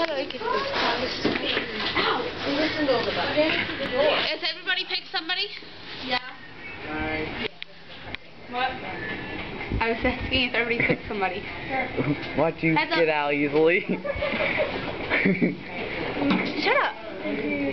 Has everybody picked somebody? Yeah. Alright. What? I was asking if everybody picked somebody. Watch you get out easily. Shut up.